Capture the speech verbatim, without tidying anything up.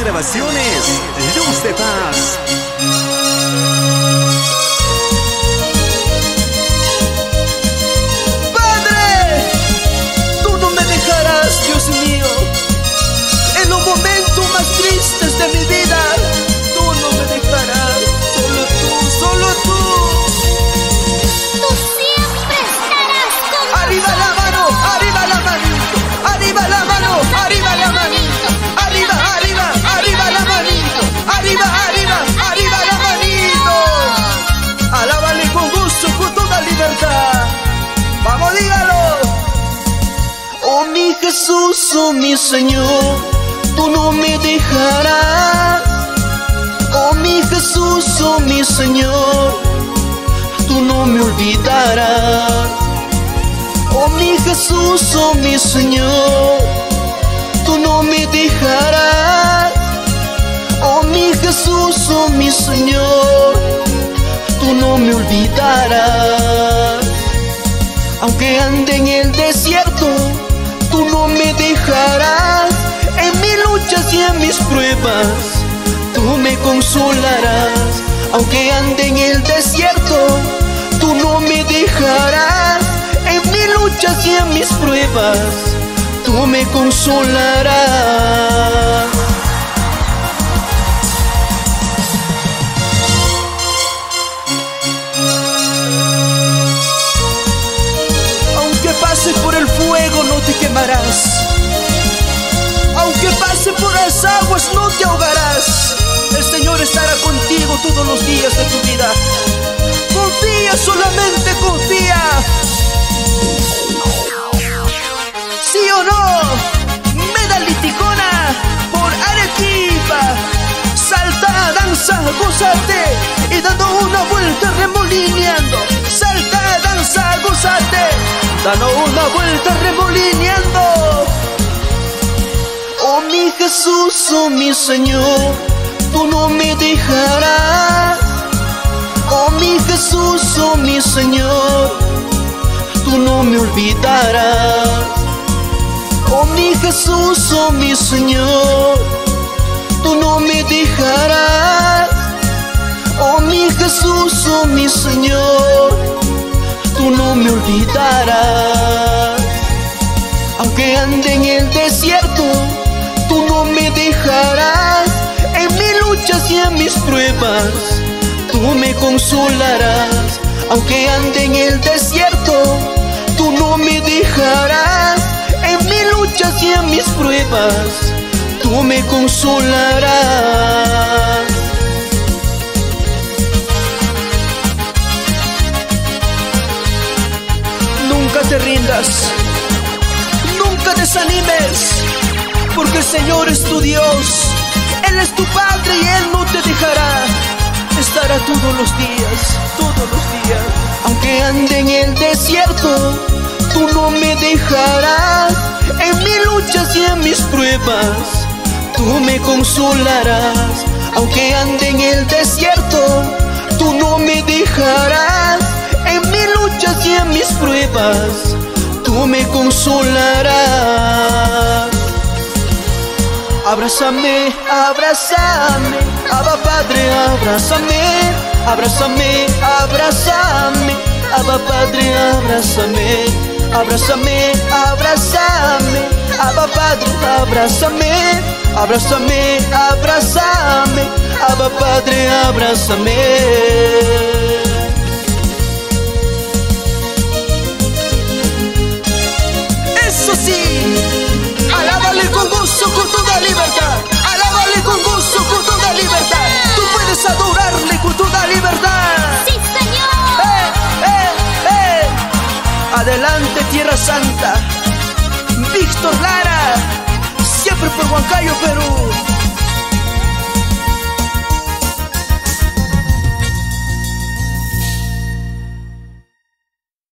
Grabaciones, Luz de Paz. Padre, tú no me dejarás, Dios mío, en los momentos más tristes de mi vida. Tú no me dejarás, solo tú, solo tú. Tú siempre estarás conmigo. Arriba la mano, arriba la manito, arriba la mano, arriba la manito, arriba, arriba, arriba la manito, arriba, arriba, arriba la manito. Alábale con gusto, con toda libertad. Vamos, dígalo. Oh mi Jesús, oh mi Señor, tú no me dejarás. Oh mi Jesús, oh mi Señor, tú no me olvidarás. Oh mi Jesús, oh mi Señor, tú no me dejarás. Oh mi Jesús, oh mi Señor, tú no me olvidarás. Aunque ande en el desierto, tú no me dejarás. En mis luchas y en mis pruebas, tú me consolarás. Aunque ande en el desierto, tú no me dejarás. En mis luchas y en mis pruebas, tú me consolarás. Aunque pases por el fuego, no te quemarás. Aunque pases por las aguas, no te ahogarás. El Señor estará contigo todos los días de tu vida. Confía, solamente confía. ¿Sí o no? Medaliticona por Arequipa. Salta, danza, gózate y dando una vuelta remolineando. Salta, danza, gózate, dando una vuelta remolineando. Oh mi Jesús, oh mi Señor, tú no me dejarás. Oh mi Jesús, oh mi Señor, tú no me olvidarás. Oh mi Jesús, oh mi Señor, tú no me dejarás. Oh mi Jesús, oh mi Señor, tú no me olvidarás. Aunque ande en el desierto, tú no me dejarás. En mis luchas y en mis pruebas, tú me consolarás. Aunque ande en el desierto, tú no me dejarás. En mis luchas y en mis pruebas, tú me consolarás. Nunca te rindas, nunca desanimes, porque el Señor es tu Dios. Él es tu Padre y Él no te dejará. Estará todos los días, todos los días. Aunque ande en el desierto, tú no me dejarás. En mis luchas y en mis pruebas, tú me consolarás. Aunque ande en el desierto, tú no me dejarás. En mis luchas y en mis pruebas, tú me consolarás. Abrázame, abrázame, Abba Padre, abrázame, abrázame, abrázame, Abba Padre, abrázame, abrázame, abrázame, Abba Padre, abrázame, abrázame, abrázame, Abba Padre, abrázame. Eso sí, alábale con gusto, con toda libertad. Alábale con gusto, con toda libertad. Tú puedes adorarle con toda libertad. ¡Sí, Señor! ¡Eh, eh, eh! Adelante, Tierra Santa. Víctor Lara, siempre por Huancayo, Perú.